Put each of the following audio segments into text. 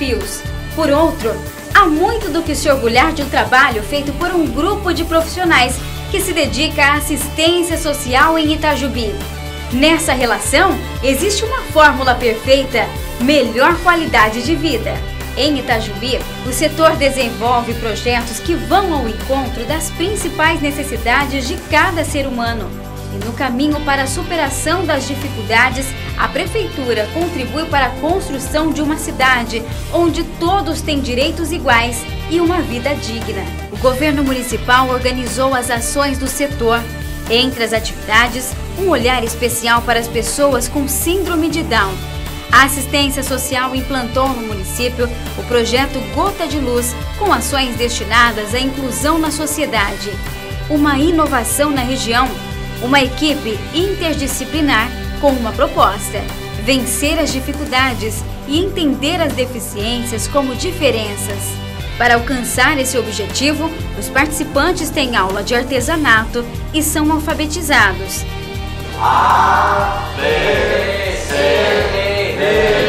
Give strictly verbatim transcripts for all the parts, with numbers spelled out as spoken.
desafios. Por outro, há muito do que se orgulhar de um trabalho feito por um grupo de profissionais que se dedica à assistência social em Itajubi. Nessa relação, existe uma fórmula perfeita: melhor qualidade de vida. Em Itajubi, o setor desenvolve projetos que vão ao encontro das principais necessidades de cada ser humano. E no caminho para a superação das dificuldades, a Prefeitura contribui para a construção de uma cidade onde todos têm direitos iguais e uma vida digna. O governo municipal organizou as ações do setor. Entre as atividades, um olhar especial para as pessoas com síndrome de Down. A assistência social implantou no município o projeto Gota de Luz, com ações destinadas à inclusão na sociedade. Uma inovação na região, uma equipe interdisciplinar com uma proposta: vencer as dificuldades e entender as deficiências como diferenças. Para alcançar esse objetivo, os participantes têm aula de artesanato e são alfabetizados. A, B, C, D,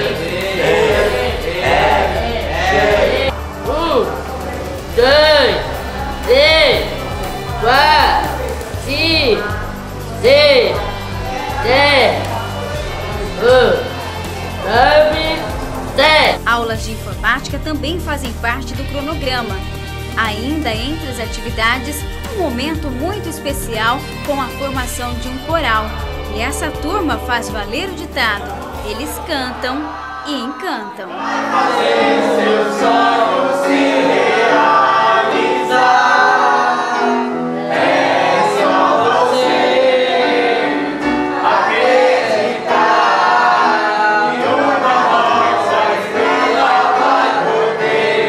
E, F, G. Um, dois, três, quatro, cinco, seis, sete, oito, nove, dez. Aulas de informática também fazem parte do cronograma. Ainda entre as atividades, um momento muito especial com a formação de um coral. E essa turma faz valer o ditado: eles cantam e encantam. Fazer seus sonhos se realizar, é só você acreditar e uma nossa estrela vai poder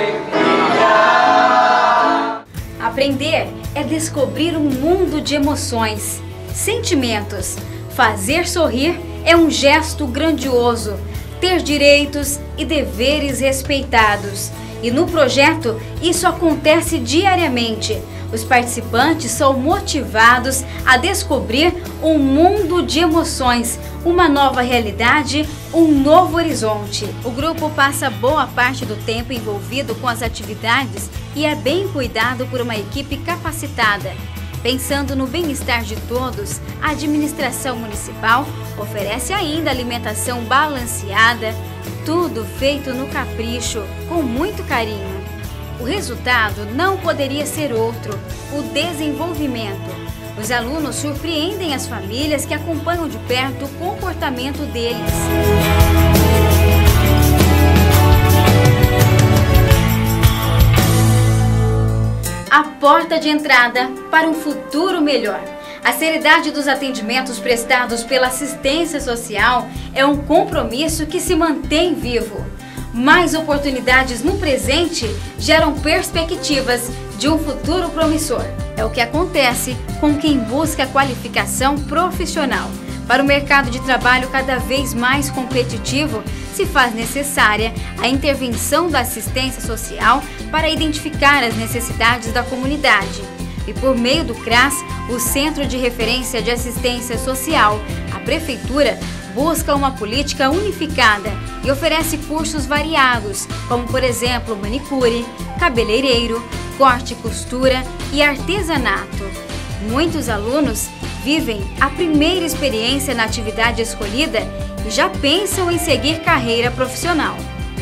brilhar. Aprender é descobrir um mundo de emoções, sentimentos. Fazer sorrir é um gesto grandioso, ter direitos e deveres respeitados. E no projeto isso acontece diariamente. Os participantes são motivados a descobrir um mundo de emoções, uma nova realidade, um novo horizonte. O grupo passa boa parte do tempo envolvido com as atividades e é bem cuidado por uma equipe capacitada. Pensando no bem-estar de todos, a administração municipal oferece ainda alimentação balanceada, tudo feito no capricho, com muito carinho. O resultado não poderia ser outro: o desenvolvimento. Os alunos surpreendem as famílias que acompanham de perto o comportamento deles. A porta de entrada para um futuro melhor. A seriedade dos atendimentos prestados pela assistência social é um compromisso que se mantém vivo. Mais oportunidades no presente geram perspectivas de um futuro promissor. É o que acontece com quem busca qualificação profissional. Para o mercado de trabalho cada vez mais competitivo, se faz necessária a intervenção da assistência social para identificar as necessidades da comunidade. E por meio do CRAS, o Centro de Referência de Assistência Social, a Prefeitura busca uma política unificada e oferece cursos variados, como por exemplo manicure, cabeleireiro, corte e costura e artesanato. Muitos alunos vivem a primeira experiência na atividade escolhida e já pensam em seguir carreira profissional.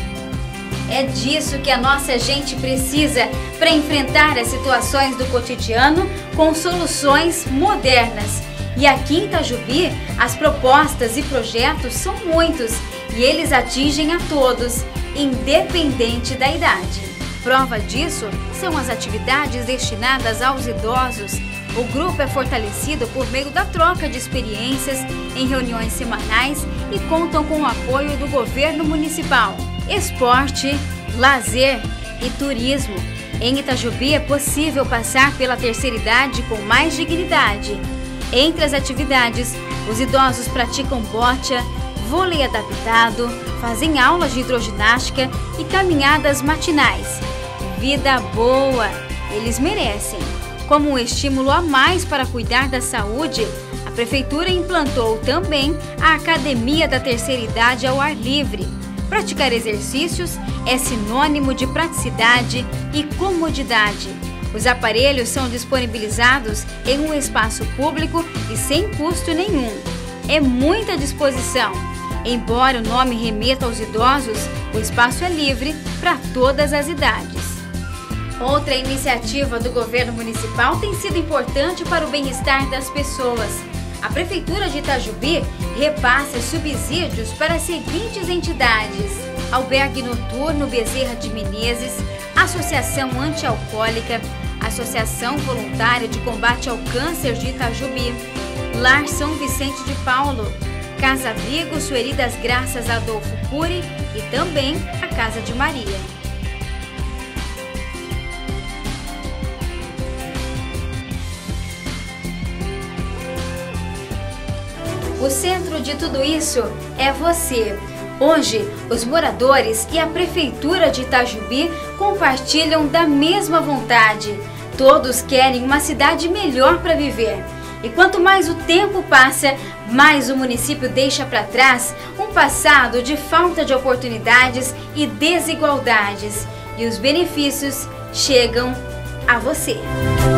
É disso que a nossa gente precisa para enfrentar as situações do cotidiano com soluções modernas. E aqui em Itajubi, as propostas e projetos são muitos e eles atingem a todos, independente da idade. Prova disso são as atividades destinadas aos idosos. O grupo é fortalecido por meio da troca de experiências em reuniões semanais e contam com o apoio do governo municipal. Esporte, lazer e turismo. Em Itajubi é possível passar pela terceira idade com mais dignidade. Entre as atividades, os idosos praticam bocha, vôlei adaptado, fazem aulas de hidroginástica e caminhadas matinais. Vida boa, eles merecem. Como um estímulo a mais para cuidar da saúde, a Prefeitura implantou também a Academia da Terceira Idade ao ar livre. Praticar exercícios é sinônimo de praticidade e comodidade. Os aparelhos são disponibilizados em um espaço público e sem custo nenhum. É muita disposição. Embora o nome remeta aos idosos, o espaço é livre para todas as idades. Outra iniciativa do governo municipal tem sido importante para o bem-estar das pessoas. A Prefeitura de Itajubi repassa subsídios para as seguintes entidades: Albergue Noturno Bezerra de Menezes, Associação Antialcoólica, Associação Voluntária de Combate ao Câncer de Itajubi, Lar São Vicente de Paulo, Casa Abrigo Sueri das Graças Adolfo Cury e também a Casa de Maria. O centro de tudo isso é você. Hoje, os moradores e a Prefeitura de Itajubi compartilham da mesma vontade. Todos querem uma cidade melhor para viver. E quanto mais o tempo passa, mais o município deixa para trás um passado de falta de oportunidades e desigualdades. E os benefícios chegam a você.